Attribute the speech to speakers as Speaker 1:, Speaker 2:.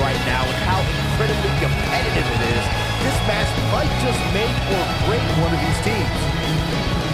Speaker 1: right now and how incredibly competitive it is. This match might just make or break one of these teams.